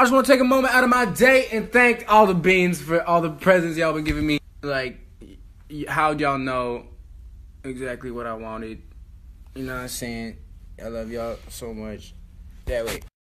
I just want to take a moment out of my day and thank all the beans for all the presents y'all been giving me. Like, how'd y'all know exactly what I wanted? You know what I'm saying? I love y'all so much. Yeah, wait.